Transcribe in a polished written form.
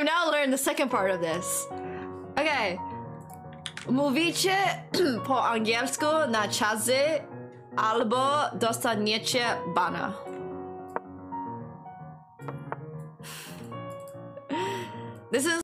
I've now learned the second part of this. Okay. Mówicie po angielsku na czasie albo dostaniecie bana. This is